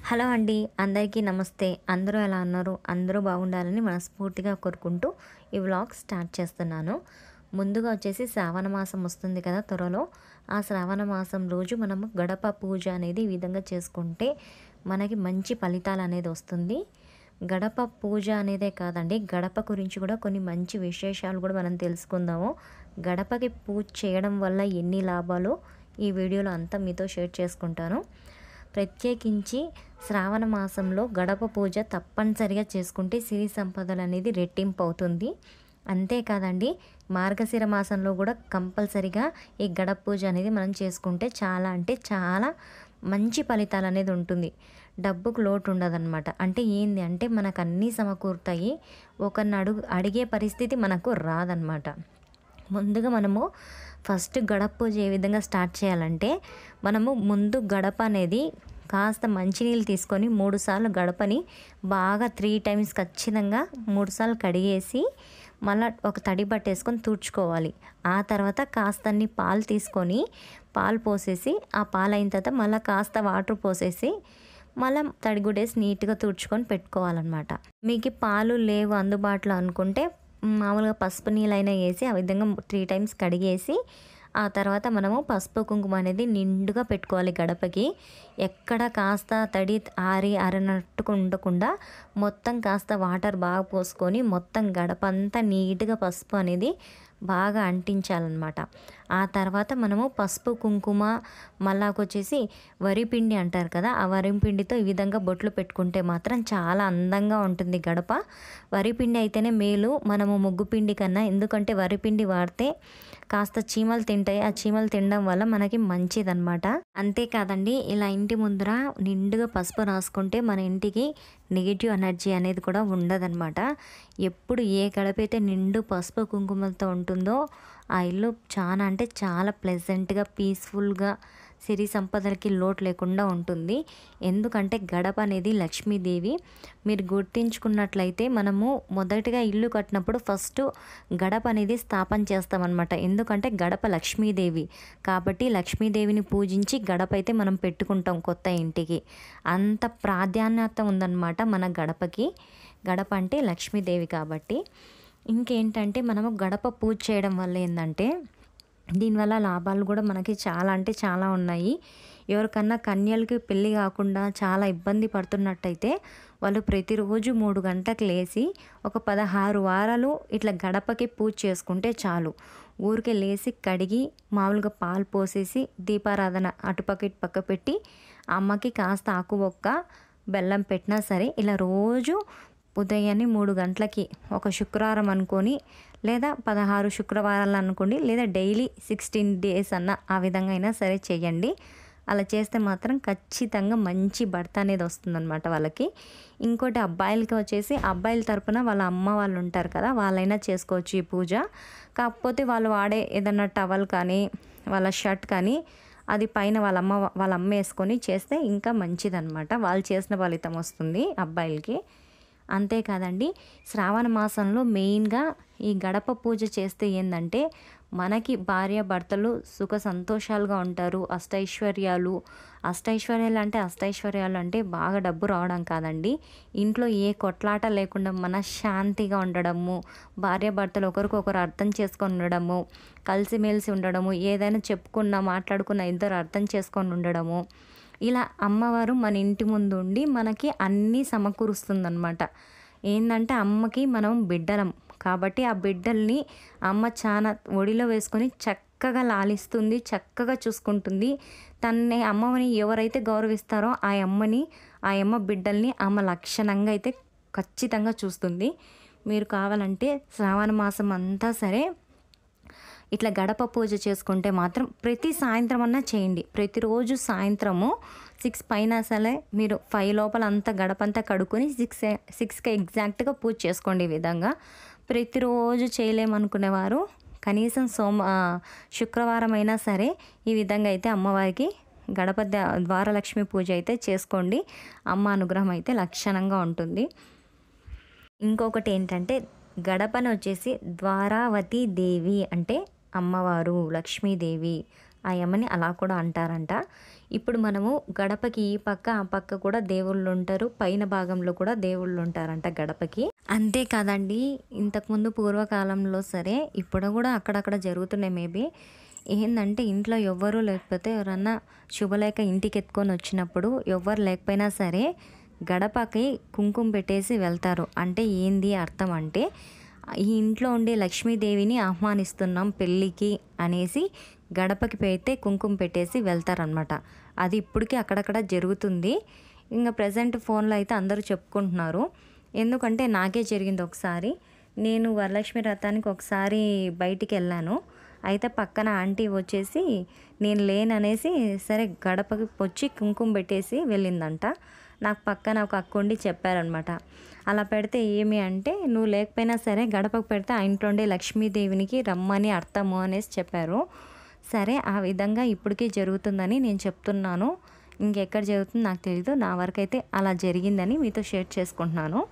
Hello అండి. అందరికీ నమస్తే. అందరూ ఎలా ఉన్నారు? అందరూ బాగుండాలని మనస్ఫూర్తిగా కోరుకుంటూ ఈ వ్లాగ్ స్టార్ట్ చేస్తున్నాను. ముందుగా వచ్చేసి శ్రావణ మాసం వస్తుంది కదా త్వరలో. ఆ శ్రావణ మాసం రోజు మనము గడప పూజ అనేది ఈ విధంగా చేసుకుంటే మనకి మంచి ఫలితాలు అనేది వస్తుంది. గడప పూజ అనేదే కాదండి, గడప గురించి కూడా కొన్ని మంచి విశేషాలు కూడా మనం తెలుసుకుందాము. గడపకి పూజ చేయడం వల్ల ఎన్ని లాభాలు ఈ వీడియోలో అంతా మీతో షేర్ చేసుకుంటాను. ప్రత్యేకించి శ్రావణ మాసంలో గడప పూజ తప్పనిసరిగా చేసుకుంటే సిరి సంపదలు అనేది రెట్టింపు అవుతుంది. అంతేకాదండి, మార్గశిర మాసంలో కూడా కంపల్సరిగా ఈ గడప పూజ అనేది మనం చేసుకుంటే చాలా అంటే చాలా మంచి ఫలితాలు అనేది ఉంటుంది. డబ్బుకు లోటు ఉండదన్నమాట. అంటే ఏంది అంటే మనకు అన్నీ సమకూరుతాయి. ఒకరిని అడిగే పరిస్థితి మనకు రాదన్నమాట. ముందుగా మనము ఫస్ట్ గడప పూజ ఏ విధంగా స్టార్ట్ చేయాలంటే, మనము ముందు గడప అనేది కాస్త మంచినీళ్ళు తీసుకొని 3 సార్లు గడపని బాగా 3 టైమ్స్ ఖచ్చితంగా 3 సార్లు కడిగేసి మళ్ళీ ఒక తడి బట్టేసుకొని తుడుచుకోవాలి. ఆ తర్వాత కాస్తన్ని పాలు తీసుకొని పాలు పోసేసి ఆ పాలు అయిన తర్వాత మళ్ళీ కాస్త వాటర్ పోసేసి మళ్ళీ తడిగుడేసి నీట్గా తుడుచుకొని పెట్టుకోవాలన్నమాట. మీకు పాలు లేవు అందుబాటులో అనుకుంటే మామూలుగా పసుపు నీళ్ళైనా వేసి ఆ విధంగా 3 టైమ్స్ కడిగేసి ఆ తర్వాత మనము పసుపు కుంకుమ అనేది నిండుగా పెట్టుకోవాలి గడపకి. ఎక్కడ కాస్త తడి ఆరినట్టు ఉండకుండా మొత్తం కాస్త వాటర్ బాగా పోసుకొని మొత్తం గడప అంతా నీట్గా పసుపు అనేది బాగా అంటించాలన్నమాట. ఆ తర్వాత మనము పసుపు కుంకుమ మళ్ళాకొచ్చేసి వరిపిండి అంటారు కదా, ఆ వరిపిండితో ఈ విధంగా బొట్లు పెట్టుకుంటే మాత్రం చాలా అందంగా ఉంటుంది గడప. వరిపిండి అయితేనే మేలు మనము ముగ్గు పిండి కన్నా. ఎందుకంటే వరిపిండి వాడితే కాస్త చీమలు తింటాయి. ఆ చీమలు తినడం వల్ల మనకి మంచిదన్నమాట. అంతేకాదండి, ఇలా ఇంటి ముందర నిండుగా పసుపు రాసుకుంటే మన ఇంటికి నెగిటివ్ ఎనర్జీ అనేది కూడా ఉండదన్నమాట. ఎప్పుడు ఏ గడపైతే నిండు పసుపు కుంకుమలతో ఉంటుందో ఆ ఇల్లు చాలా అంటే చాలా ప్లెజెంట్గా పీస్ఫుల్గా సిరి సంపదలకి లోటు లేకుండా ఉంటుంది. ఎందుకంటే గడప అనేది లక్ష్మీదేవి. మీరు గుర్తించుకున్నట్లయితే మనము మొదటిగా ఇల్లు కట్టినప్పుడు ఫస్ట్ గడప అనేది స్థాపన చేస్తామన్నమాట. ఎందుకంటే గడప లక్ష్మీదేవి కాబట్టి లక్ష్మీదేవిని పూజించి గడప అయితే మనం పెట్టుకుంటాం కొత్త ఇంటికి. అంత ప్రాధాన్యత ఉందన్నమాట మన గడపకి. గడప అంటే లక్ష్మీదేవి కాబట్టి. ఇంకేంటంటే మనము గడప పూజ చేయడం వల్ల ఏంటంటే దీనివల్ల లాభాలు కూడా మనకి చాలా అంటే చాలా ఉన్నాయి. ఎవరికన్నా కన్యలకి పెళ్ళి కాకుండా చాలా ఇబ్బంది పడుతున్నట్టయితే వాళ్ళు ప్రతిరోజు 3 గంటలకు లేచి ఒక 16 వారాలు ఇట్లా గడపకి పూజ చేసుకుంటే చాలు. ఊరికే లేచి కడిగి మామూలుగా పాలు పోసేసి దీపారాధన అటుపక్క ఇటుపక్క పెట్టి అమ్మకి కాస్త ఆకు ఒక్క బెల్లం పెట్టినా సరే ఇలా రోజు ఉదయాన్నే 3 గంటలకి ఒక శుక్రవారం అనుకొని లేదా 16 శుక్రవారాలు అనుకోండి, లేదా డైలీ 16 డేస్ అన్న ఆ విధంగా అయినా సరే చేయండి. అలా చేస్తే మాత్రం ఖచ్చితంగా మంచి భర్త అనేది వస్తుందన్నమాట వాళ్ళకి. ఇంకోటి అబ్బాయిలకి వచ్చేసి అబ్బాయిల తరపున వాళ్ళ అమ్మ వాళ్ళు ఉంటారు కదా, వాళ్ళైనా చేసుకోవచ్చు ఈ పూజ. కాకపోతే వాళ్ళు వాడే ఏదన్నా టవల్ కానీ వాళ్ళ షర్ట్ కానీ అది పైన వాళ్ళ అమ్మ వేసుకొని చేస్తే ఇంకా మంచిదన్నమాట. వాళ్ళు చేసిన ఫలితం వస్తుంది అబ్బాయిలకి. అంతేకాదండి, శ్రావణ మాసంలో మెయిన్గా ఈ గడప పూజ చేస్తే ఏంటంటే మనకి భార్యాభర్తలు సుఖ సంతోషాలుగా ఉంటారు. అష్టైశ్వర్యాలు అంటే బాగా డబ్బు రావడం కాదండి. ఇంట్లో ఏ కొట్లాట లేకుండా మనశ్శాంతిగా ఉండడము, భార్యాభర్తలు ఒకరికొకరు అర్థం చేసుకొని ఉండడము, కలిసిమెలిసి ఉండడము, ఏదైనా మాట్లాడుకున్న ఇద్దరు అర్థం చేసుకొని ఉండడము, ఇలా అమ్మవారు మన ఇంటి ముందు ఉండి మనకి అన్నీ సమకూరుస్తుందన్నమాట. ఏంటంటే అమ్మకి మనం బిడ్డలం కాబట్టి ఆ బిడ్డల్ని అమ్మ చాలా ఒడిలో వేసుకొని చక్కగా లాలిస్తుంది, చక్కగా చూసుకుంటుంది. అమ్మని ఎవరైతే గౌరవిస్తారో ఆ అమ్మ బిడ్డల్ని అమ్మ లక్షణంగా అయితే ఖచ్చితంగా చూస్తుంది. మీరు కావాలంటే శ్రావణ మాసం అంతా సరే ఇట్లా గడప పూజ చేసుకుంటే మాత్రం ప్రతి సాయంత్రం అన్నా చేయండి. ప్రతిరోజు సాయంత్రము 6 పైన సరే మీరు 5 లోపల అంతా గడపంతా కడుక్కొని 6కి ఎగ్జాక్ట్గా పూజ చేసుకోండి. ఈ విధంగా ప్రతిరోజు చేయలేమనుకునేవారు కనీసం శుక్రవారం అయినా సరే ఈ విధంగా అయితే అమ్మవారికి గడప ద్వారలక్ష్మి పూజ అయితే చేసుకోండి. అమ్మ అనుగ్రహం అయితే లక్షణంగా ఉంటుంది. ఇంకొకటి ఏంటంటే గడపను వచ్చేసి ద్వారావతి దేవి అంటే అమ్మవారు లక్ష్మీదేవి, ఆ యమ్మని అలా కూడా అంటారంట. ఇప్పుడు మనము గడపకి ఈ పక్క, ఆ పక్క కూడా దేవుళ్ళుంటారు. పైన భాగంలో కూడా దేవుళ్ళుంటారంట గడపకి. అంతే కాదండి, ఇంతకుముందు పూర్వకాలంలో సరే, ఇప్పుడు గూడా అక్కడక్కడ జరుగుతున్నాయి మేబీ. ఏందంటే ఇంట్లో ఎవ్వరూ లేకపోతే ఎవరన్నా శుభలేఖ ఇంటికెత్తుకొనొచ్చినప్పుడు ఎవ్వరు లేకపోయినా సరే గడపకి కుంకుమ పెట్టేసి వెళ్తారు. అంటే ఏంది అర్థం అంటే, ఈ ఇంట్లో ఉండే లక్ష్మీదేవిని ఆహ్వానిస్తున్నాం పెళ్ళికి అనేసి గడపకి పెడితే కుంకుమ పెట్టేసి వెళ్తారనమాట. అది ఇప్పటికీ అక్కడక్కడ జరుగుతుంది. ఇంక ప్రెజెంట్ ఫోన్లో అయితే అందరూ చెప్పుకుంటున్నారు. ఎందుకంటే నాకే జరిగింది ఒకసారి. నేను వరలక్ష్మి వ్రతానికి ఒకసారి బయటికి వెళ్ళాను. అయితే పక్కన ఆంటీ వచ్చేసి నేను లేననేసి సరే గడపకి వచ్చి కుంకుమ పెట్టేసి వెళ్ళిందంట. నాకు పక్కన ఒక అక్క ఉండి చెప్పారనమాట. అలా పెడితే ఏమి అంటే, నువ్వు లేకపోయినా సరే గడపకు పెడితే ఆ ఇంట్లో ఉండే లక్ష్మీదేవినికి రమ్మని అర్థము అనేసి చెప్పారు. సరే ఆ విధంగా ఇప్పటికీ జరుగుతుందని నేను చెప్తున్నాను. ఇంకెక్కడ జరుగుతుందో నాకు తెలీదు. నా వరకైతే అలా జరిగిందని మీతో షేర్ చేసుకుంటున్నాను.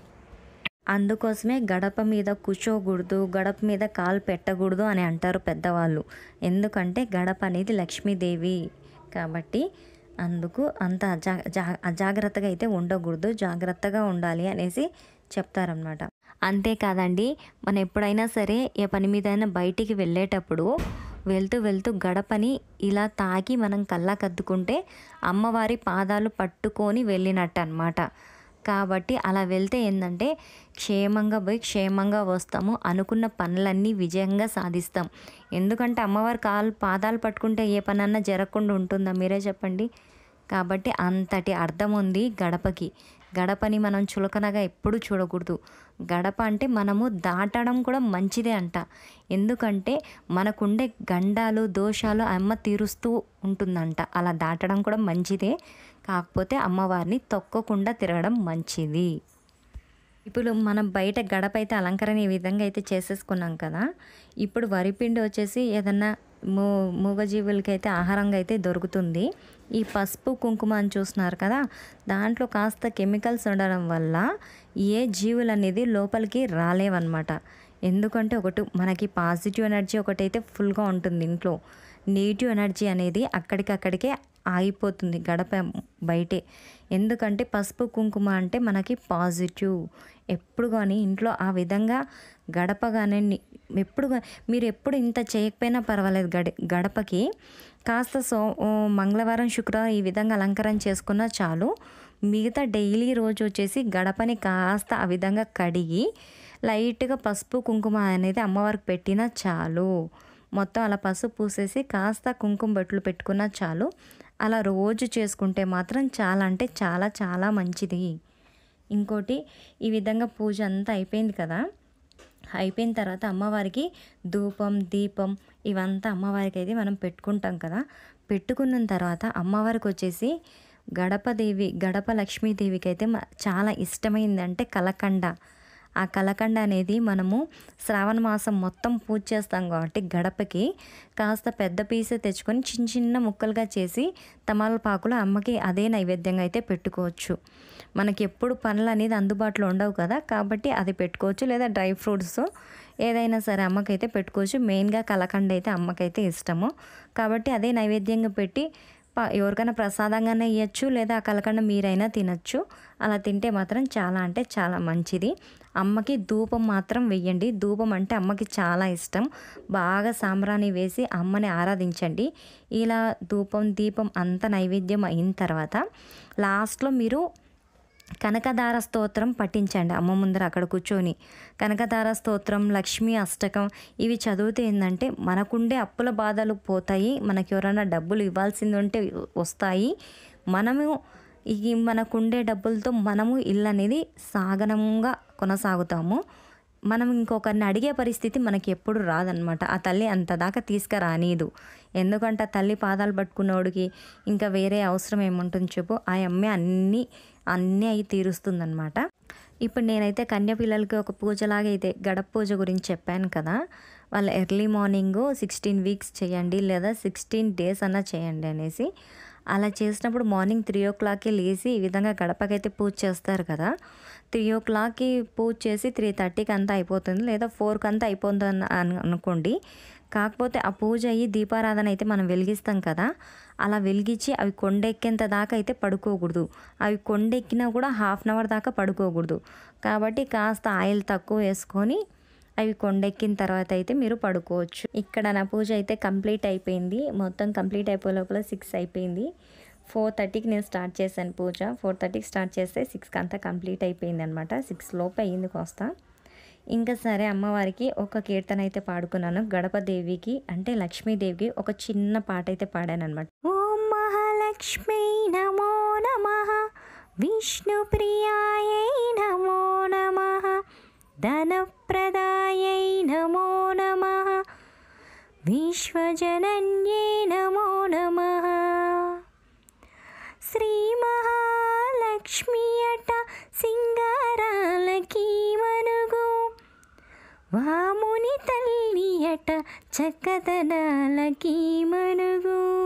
అందుకోసమే గడప మీద కూర్చోకూడదు, గడప మీద కాలు పెట్టకూడదు అని అంటారు పెద్దవాళ్ళు. ఎందుకంటే గడప అనేది లక్ష్మీదేవి కాబట్టి అందుకు అంత అజాగ్రత్తగా అయితే ఉండకూడదు, జాగ్రత్తగా ఉండాలి అనేసి చెప్తారనమాట. అంతేకాదండి, మనం ఎప్పుడైనా సరే ఏ పని మీదైనా బయటికి వెళ్ళేటప్పుడు వెళ్తూ వెళ్తూ గడపని ఇలా తాకి మనం కళ్ళకద్దుకుంటే అమ్మవారి పాదాలు పట్టుకొని వెళ్ళినట్టు అనమాట. కాబట్టి అలా వెళ్తే ఏంటంటే క్షేమంగా పోయి క్షేమంగా వస్తాము, అనుకున్న పనులన్నీ విజయంగా సాధిస్తాం. ఎందుకంటే అమ్మవారి పాదాలు పట్టుకుంటే ఏ పనన్నా జరగకుండా ఉంటుందా మీరే చెప్పండి. కాబట్టి అంతటి అర్థం ఉంది గడపకి. గడపని మనం చులకనగా ఎప్పుడూ చూడకూడదు. గడప అంటే మనము దాటడం కూడా మంచిదే అంట. ఎందుకంటే మనకుండే గండాలు దోషాలు అమ్మ తీరుస్తూ ఉంటుందంట. అలా దాటడం కూడా మంచిదే. కాకపోతే అమ్మవారిని తొక్కకుండా తిరగడం మంచిది. ఇప్పుడు మనం బయట గడప అయితే అలంకరణ ఈ విధంగా అయితే చేసేసుకున్నాం కదా. ఇప్పుడు వరిపిండి వచ్చేసి ఏదన్నా మూగజీవులకి అయితే ఆహారంగా అయితే దొరుకుతుంది. ఈ పసుపు కుంకుమ అని చూస్తున్నారు కదా, దాంట్లో కాస్త కెమికల్స్ ఉండడం వల్ల ఏ జీవులు అనేది లోపలికి రాలేవన్నమాట. ఎందుకంటే మనకి పాజిటివ్ ఎనర్జీ ఒకటైతే ఫుల్గా ఉంటుంది ఇంట్లో. నెగిటివ్ ఎనర్జీ అనేది అక్కడికక్కడికే ఆగిపోతుంది గడప బయటే. ఎందుకంటే పసుపు కుంకుమ అంటే మనకి పాజిటివ్. ఎప్పుడు కానీ ఇంట్లో ఆ విధంగా గడప కానీ మీరు ఎప్పుడు ఇంత చేయకపోయినా పర్వాలేదు, గడపకి కాస్త మంగళవారం శుక్రవారం ఈ విధంగా అలంకరణ చేసుకున్నా చాలు. మిగతా డైలీ రోజు వచ్చేసి గడపని కాస్త ఆ విధంగా కడిగి లైట్గా పసుపు కుంకుమ అనేది అమ్మవారికి పెట్టినా చాలు. మొత్తం అలా పసుపు పూసేసి కాస్త కుంకుమ బొట్లు పెట్టుకున్నా చాలు. అలా రోజు చేసుకుంటే మాత్రం చాలా అంటే చాలా చాలా మంచిది. ఇంకోటి, ఈ విధంగా పూజ అంతా అయిపోయింది కదా. అయిపోయిన తర్వాత అమ్మవారికి ధూపం దీపం ఇవంతా అమ్మవారికి అయితే మనం పెట్టుకుంటాం కదా. పెట్టుకున్న తర్వాత అమ్మవారికి వచ్చేసి గడప లక్ష్మీదేవికి అయితే చాలా ఇష్టమైందంటే కలకండ. ఆ కలకండ అనేది మనము శ్రావణ మాసం మొత్తం పూజ చేస్తాం కాబట్టి గడపకి కాస్త పెద్ద పీసే తెచ్చుకొని చిన్న చిన్న ముక్కలుగా చేసి తమలపాకులో అమ్మకి అదే నైవేద్యంగా అయితే పెట్టుకోవచ్చు. మనకి ఎప్పుడు పనులు అనేది అందుబాటులో ఉండవు కదా, కాబట్టి అది పెట్టుకోవచ్చు. లేదా డ్రై ఫ్రూట్స్ ఏదైనా సరే అమ్మకైతే పెట్టుకోవచ్చు. మెయిన్గా కలకండ అయితే అమ్మకైతే ఇష్టము కాబట్టి అదే నైవేద్యంగా పెట్టి ఎవరికైనా ప్రసాదంగానే ఇవ్వచ్చు, లేదా ఆ కలకండ మీరైనా తినచ్చు. అలా తింటే మాత్రం చాలా అంటే చాలా మంచిది. అమ్మకి ధూపం మాత్రం వెయ్యండి. ధూపం అంటే అమ్మకి చాలా ఇష్టం. బాగా సాంబ్రాణి వేసి అమ్మని ఆరాధించండి. ఇలా ధూపం దీపం అంత నైవేద్యం అయిన తర్వాత లాస్ట్లో మీరు కనకదార స్తోత్రం పఠించండి అమ్మ ముందర అక్కడ కూర్చొని. కనకదార స్తోత్రం, లక్ష్మీ అష్టకం ఇవి చదివితే ఏంటంటే మనకుండే అప్పుల బాధలు పోతాయి. మనకి ఎవరైనా డబ్బులు ఇవ్వాల్సింది ఉంటే వస్తాయి. మనకుండే డబ్బులతో మనము ఇల్లు అనేది సాగనంగా కొనసాగుతాము. మనం ఇంకొకరిని అడిగే పరిస్థితి మనకి ఎప్పుడు రాదనమాట. ఆ తల్లి అంత దాకా తీసుకురానీదు. ఎందుకంటే ఆ తల్లి పాదాలు పట్టుకున్నోడికి ఇంకా వేరే అవసరం ఏముంటుంది చెప్పు. ఆ అమ్మే అన్నీ అయి తీరుస్తుందనమాట. ఇప్పుడు నేనైతే కన్య పిల్లలకి ఒక పూజలాగా అయితే గడప పూజ గురించి చెప్పాను కదా. వాళ్ళు ఎర్లీ మార్నింగ్ 16 వీక్స్ చేయండి, లేదా 16 డేస్ అన్నా చేయండి అనేసి. అలా చేసినప్పుడు మార్నింగ్ 3 o'clockకి లేచి ఈ విధంగా గడపకైతే పూజ చేస్తారు కదా. 3 o'clockకి పూజ చేసి 3:30కి అంతా అయిపోతుంది, లేదా 4కి అంతా అయిపోతుంది అనుకోండి. కాకపోతే ఆ పూజ అయ్యి దీపారాధన అయితే మనం వెలిగిస్తాం కదా, అలా వెలిగించి అవి కొండెక్కేంత దాకా అయితే పడుకోకూడదు. అవి కొండెక్కినా కూడా హాఫ్ అన్ అవర్ దాకా పడుకోకూడదు. కాబట్టి కాస్త ఆయిల్ తక్కువ వేసుకొని అవి కొండెక్కిన తర్వాత అయితే మీరు పడుకోవచ్చు. ఇక్కడ నా పూజ అయితే కంప్లీట్ అయిపోయింది. మొత్తం కంప్లీట్ అయిపోయే లోపల 6 అయిపోయింది. 4:30కి నేను స్టార్ట్ చేశాను పూజ. 4:30కి స్టార్ట్ చేస్తే 6కి అంతా కంప్లీట్ అయిపోయింది అనమాట. 6 లోపు అయ్యింది కాస్త. ఇంకా సరే అమ్మవారికి ఒక కీర్తన అయితే పాడుకున్నాను. గణపదేవికి అంటే లక్ష్మీదేవికి ఒక చిన్న పాట అయితే పాడాను అనమాట. ఓం మహాలక్ష్మీ నమో నమః, విష్ణుప్రియాయై నమో నమః, ధనప్రదాయై నమో నమః, విశ్వజనన్యై నమో నమః. శ్రీ మహాలక్ష్మి అట సింగారాలకి మనుగు, వాముని తల్లి అట చక్కదనాలకి మనుగు.